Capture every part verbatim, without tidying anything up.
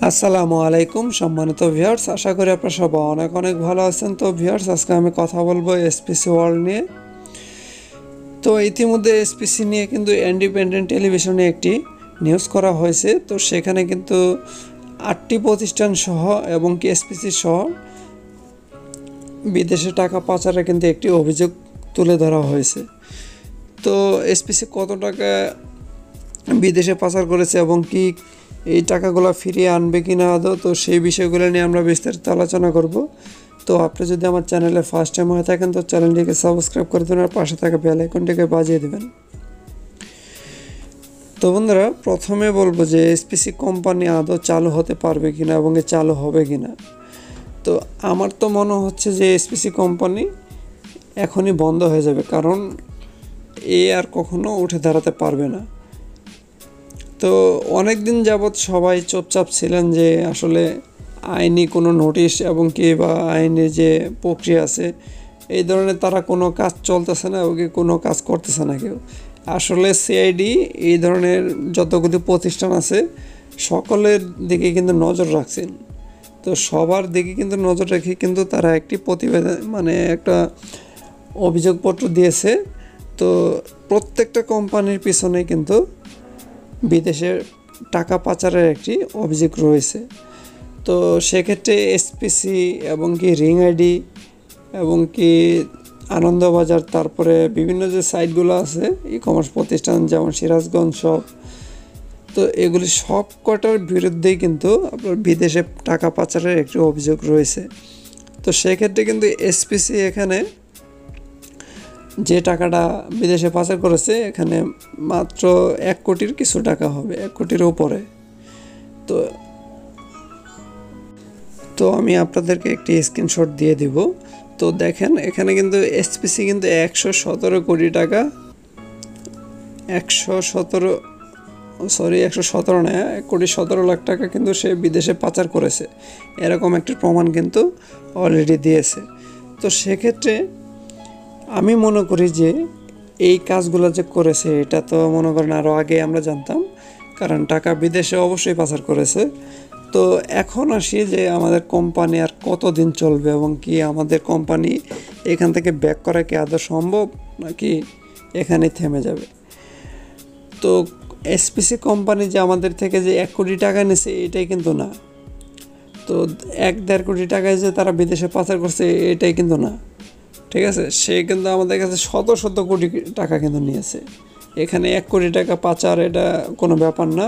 আসসালামু আলাইকুম সম্মানিত ভিউয়ার্স, আশা করি আপনারা সবাই অনেক অনেক ভালো আছেন। তো ভিউয়ার্স, আজকে আমি কথা বলবো এসপিসি ওয়ার্ল্ড নিয়ে। তো ইতিমধ্যে এসপিসি নিয়ে কিন্তু ইন্ডিপেন্ডেন্ট টেলিভিশনে একটি নিউজ করা হয়েছে। তো সেখানে কিন্তু আটটি প্রতিষ্ঠান সহ এবং কি এসপিসি সহ বিদেশে টাকা পাচারের কিন্তু একটি অভিযোগ তুলে ধরা হয়েছে। তো এসপিসি কত টাকা বিদেশে পাচার করেছে এবং কি এই টাকাগুলো ফিরিয়ে আনবে কি না আদৌ, তো সেই বিষয়গুলো নিয়ে আমরা বিস্তারিত আলোচনা করব। তো আপনি যদি আমার চ্যানেলে ফার্স্ট টাইম হয়ে থাকেন তো চ্যানেলটিকে সাবস্ক্রাইব করে দেবেন আর পাশে থাকা বেল আইকনটিকে বাজিয়ে দেবেন। তো বন্ধুরা, প্রথমে বলবো যে এসপিসি কোম্পানি আদৌ চালু হতে পারবে কিনা এবং চালু হবে কিনা। তো আমার তো মনে হচ্ছে যে এসপিসি কোম্পানি এখনই বন্ধ হয়ে যাবে, কারণ এ আর কখনো উঠে দাঁড়াতে পারবে না। তো অনেক দিন যাবৎ সবাই চুপচাপ ছিলেন যে আসলে আইনি কোনো নোটিশ এবং কি বা আইনি যে প্রক্রিয়া আছে এই ধরনের তারা কোনো কাজ চলতেছে না এবং কোনো কাজ করতেছে না কেউ। আসলে সিআইডি এই ধরনের যতগুলি প্রতিষ্ঠান আছে সকলের দিকে কিন্তু নজর রাখছেন। তো সবার দিকে কিন্তু নজর রেখে কিন্তু তারা একটি প্রতিবেদন মানে একটা অভিযোগপত্র দিয়েছে। তো প্রত্যেকটা কোম্পানির পিছনে কিন্তু বিদেশের টাকা পাচারের একটি অভিযোগ রয়েছে। তো সেক্ষেত্রে এসপিসি এবং কি রিং আইডি এবং কি আনন্দবাজার, তারপরে বিভিন্ন যে সাইটগুলো আছে ই কমার্স প্রতিষ্ঠান যেমন সিরাজগঞ্জ শপ, তো এগুলি সব কটার বিরুদ্ধেই কিন্তু আপনার বিদেশে টাকা পাচারের একটি অভিযোগ রয়েছে। তো সেক্ষেত্রে কিন্তু এসপিসি এখানে যে টাকাটা বিদেশে পাচার করেছে এখানে মাত্র এক কোটির কিছু টাকা হবে, এক কোটির উপরে। তো তো আমি আপনাদেরকে একটি স্ক্রিনশট দিয়ে দিব। তো দেখেন এখানে কিন্তু এসপিসি কিন্তু একশো সতেরো কোটি টাকা একশো সতেরো সরি একশো সতেরো না এক কোটি সতেরো লাখ টাকা কিন্তু সে বিদেশে পাচার করেছে, এরকম একটি প্রমাণ কিন্তু অলরেডি দিয়েছে। তো সেক্ষেত্রে আমি মনে করি যে এই কাজগুলো যে করেছে এটা তো মনে করেন আরও আগে আমরা জানতাম, কারণ টাকা বিদেশে অবশ্যই পাচার করেছে। তো এখন আসি যে আমাদের কোম্পানি আর কতদিন চলবে এবং কি আমাদের কোম্পানি এখান থেকে ব্যাক করা কি আদৌ সম্ভব নাকি এখানেই থেমে যাবে। তো এসপিসি কোম্পানি যে আমাদের থেকে যে এক কোটি টাকা নিছে এটাই কিন্তু না, তো এক দেড় কোটি টাকায় যে তারা বিদেশে পাচার করছে এটাই কিন্তু না, ঠিক আছে। সে কিন্তু আমাদের কাছে শত শত কোটি টাকা কিন্তু নিয়েছে, এখানে এক কোটি টাকা পাচার এটা কোনো ব্যাপার না,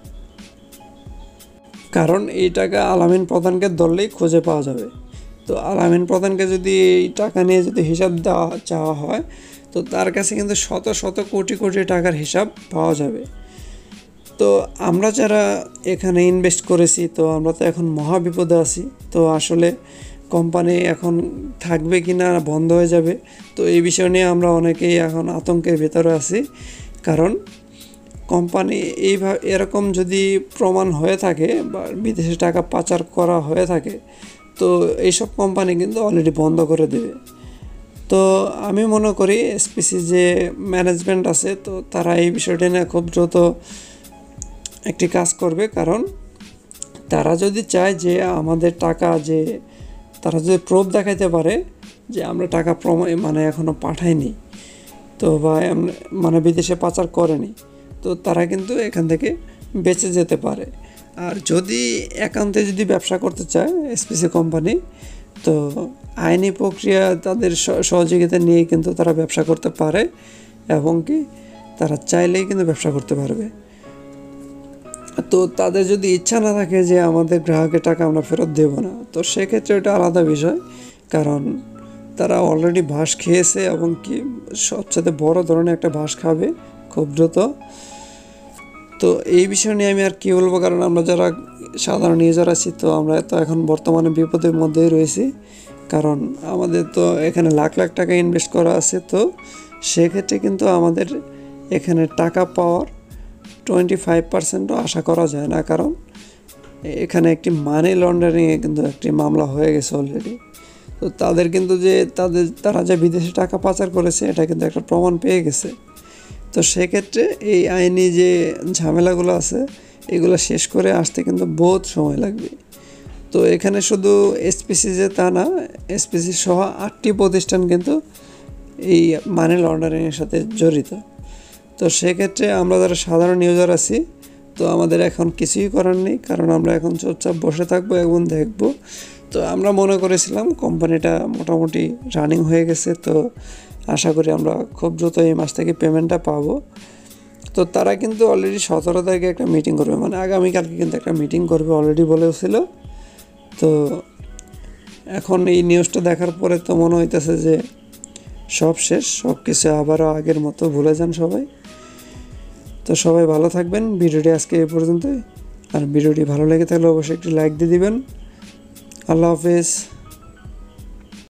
কারণ এই টাকা আলামিন প্রধানকে ধরলেই খুঁজে পাওয়া যাবে। তো আলামিন প্রধানকে যদি এই টাকা নিয়ে যদি হিসাব দেওয়া চাওয়া হয় তো তার কাছে কিন্তু শত শত কোটি কোটি টাকার হিসাব পাওয়া যাবে। তো আমরা যারা এখানে ইনভেস্ট করেছি তো আমরা তো এখন মহা বিপদে আছি। তো আসলে কোম্পানি এখন থাকবে কি না বন্ধ হয়ে যাবে, তো এই বিষয় নিয়ে আমরা অনেকেই এখন আতঙ্কের ভেতরে আছি। কারণ কোম্পানি এইভাবে এরকম যদি প্রমাণ হয়ে থাকে বা বিদেশে টাকা পাচার করা হয়ে থাকে তো এইসব কোম্পানি কিন্তু অলরেডি বন্ধ করে দেবে। তো আমি মনে করি এসপিসি যে ম্যানেজমেন্ট আছে তো তারা এই বিষয়টা নিয়ে খুব দ্রুত একটি কাজ করবে, কারণ তারা যদি চায় যে আমাদের টাকা যে তারা যদি প্রুফ দেখাইতে পারে যে আমরা টাকা প্রমাণ মানে এখনও পাঠাইনি তো বা মানে বিদেশে পাচার করেনি, তো তারা কিন্তু এখান থেকে বেঁচে যেতে পারে। আর যদি একান্তে যদি ব্যবসা করতে চায় এসপিসি কোম্পানি তো আইনি প্রক্রিয়া তাদের সহযোগিতা নিয়ে কিন্তু তারা ব্যবসা করতে পারে এবং কি তারা চাইলেই কিন্তু ব্যবসা করতে পারবে। তো তাদের যদি ইচ্ছা না থাকে যে আমাদের গ্রাহকের টাকা আমরা ফেরত দেব না, তো সেক্ষেত্রে এটা আলাদা বিষয়, কারণ তারা অলরেডি বাঁশ খেয়েছে এবং কি সবচেয়ে বড় ধরনের একটা বাঁশ খাবে খুব দ্রুত। তো এই বিষয় নিয়ে আমি আর কী বলবো, কারণ আমরা যারা সাধারণ ইউজার আছি তো আমরা তো এখন বর্তমানে বিপদের মধ্যেই রয়েছি, কারণ আমাদের তো এখানে লাখ লাখ টাকা ইনভেস্ট করা আছে। তো সেক্ষেত্রে কিন্তু আমাদের এখানে টাকা পাওয়ার টোয়েন্টি ফাইভ পার্সেন্টও আশা করা যায় না, কারণ এখানে একটি মানি লন্ডারিংয়ে কিন্তু একটি মামলা হয়ে গেছে অলরেডি। তো তাদের কিন্তু যে তাদের তারা যে বিদেশে টাকা পাচার করেছে এটা কিন্তু একটা প্রমাণ পেয়ে গেছে। তো সেক্ষেত্রে এই আইনি যে ঝামেলাগুলো আছে এগুলো শেষ করে আসতে কিন্তু বহুত সময় লাগবে। তো এখানে শুধু এসপিসি যে তা না, এসপিসি সহ আটটি প্রতিষ্ঠান কিন্তু এই মানি লন্ডারিংয়ের সাথে জড়িত। তো সেক্ষেত্রে আমরা যারা সাধারণ ইউজার আছি, তো আমাদের এখন কিছুই করার নেই, কারণ আমরা এখন চুপচাপ বসে থাকবো এবং দেখব। তো আমরা মনে করেছিলাম কোম্পানিটা মোটামুটি রানিং হয়ে গেছে, তো আশা করি আমরা খুব দ্রুত এই মাস থেকে পেমেন্টটা পাবো। তো তারা কিন্তু অলরেডি সতেরো তারিখে একটা মিটিং করবে, মানে আগামীকালকে কিন্তু একটা মিটিং করবে অলরেডি বলেছিল। তো এখন এই নিউজটা দেখার পরে তো মনে হইতেছে যে সব শেষ, সব কিছু আবারও আগের মতো ভুলে যান সবাই। তো সবাই ভালো থাকবেন। ভিডিওটি আজকে এই পর্যন্তই। আর ভিডিওটি ভালো লেগে থাকলে অবশ্যই একটি লাইক দিয়ে দিবেন। আল্লাহ হাফেজ।